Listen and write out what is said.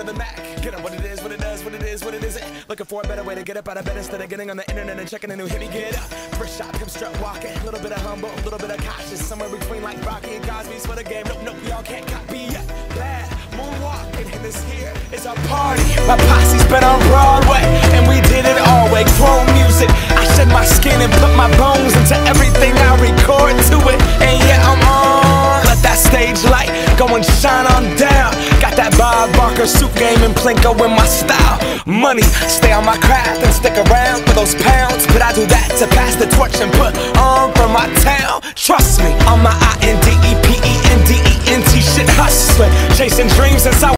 of the Mac. Get on what it is, what it does, what it is, what it isn't. Looking for a better way to get up out of bed instead of getting on the internet and checking a new hit. Me get up, first shot, come strut walking. A little bit of humble, a little bit of cautious. Somewhere between like Rocky and Cosby's for the game. Nope, nope, y'all can't copy yet. Bad moonwalking, and this here is a party. My posse's been on Broadway, and we did it all way. Chrome music, I shed my skin and put my bones into everything I record to it. And yeah, I'm on. Let that stage light go and shine on down. Got that Bob Barker suit game and Plinko in my style. Money, stay on my craft and stick around for those pounds. But I do that to pass the torch and put on for my town. Trust me, on my INDEPENDENT shit hustling, chasing dreams since I